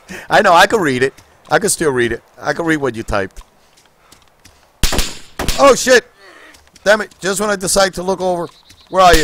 I know, I can read it. I can still read it. I can read what you typed. Oh, shit. Damn it. Just when I decide to look over. Where are you?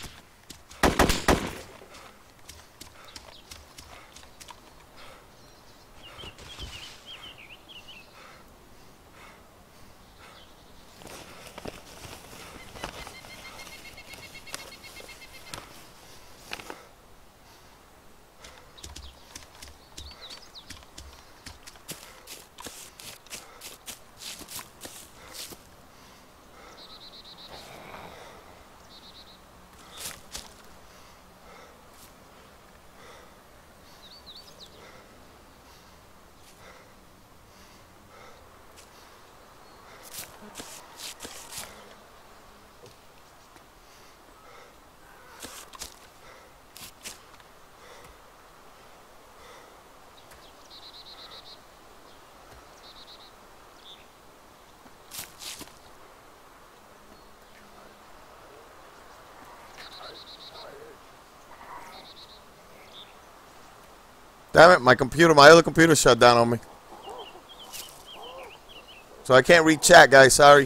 Damn it, my other computer shut down on me. So I can't read chat, guys, sorry.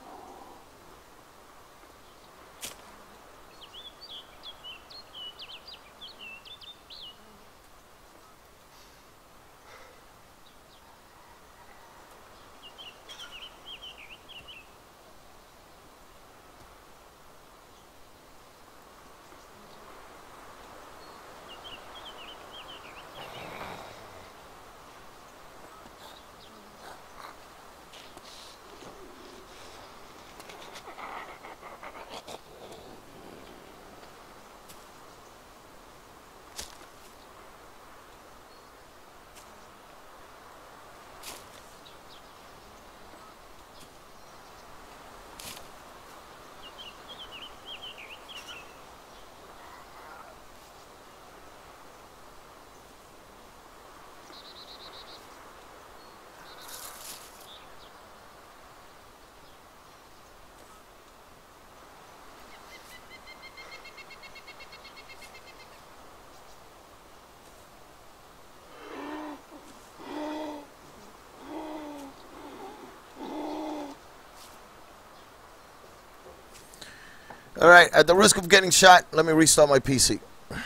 Alright, at the risk of getting shot, let me restart my PC.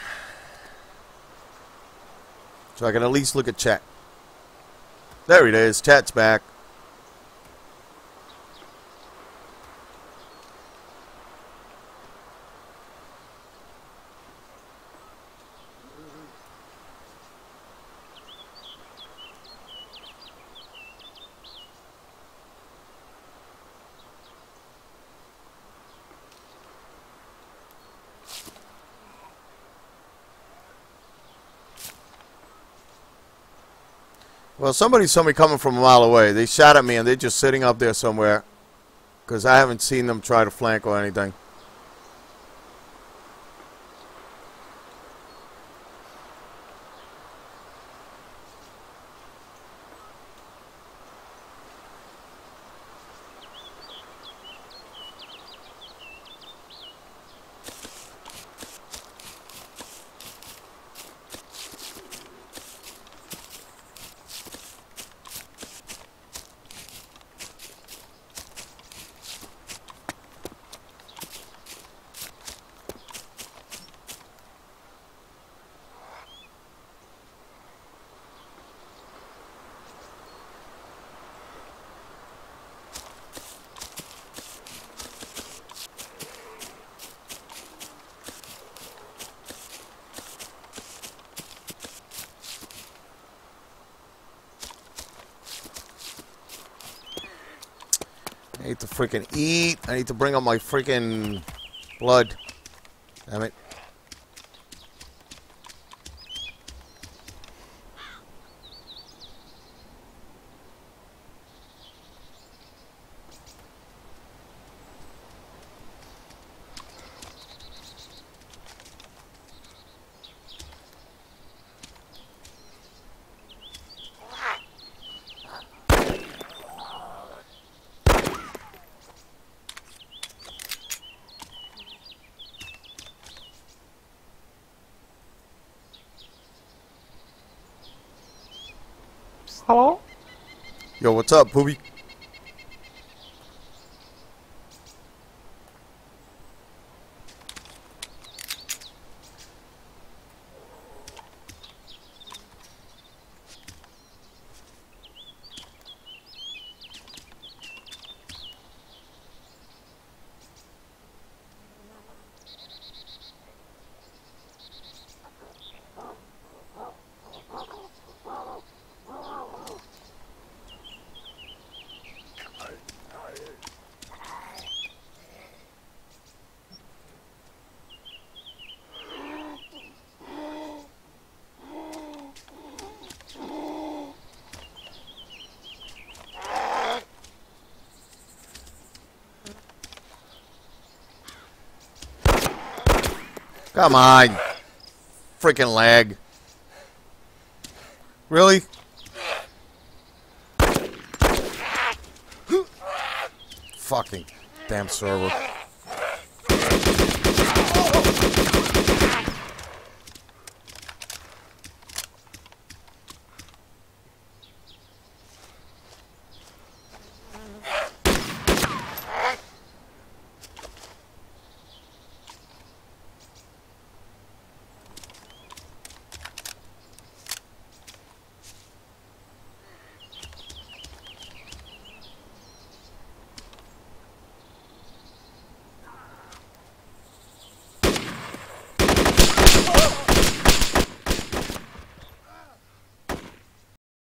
So I can at least look at chat. There it is, chat's back. Well, somebody saw me coming from a mile away. They shot at me and they're just sitting up there somewhere. Because I haven't seen them try to flank or anything. I need to freaking eat. I need to bring up my freaking blood. Damn it. Hello? Yo, what's up, Poopy? Come on. Freaking lag. Really? Fucking damn server.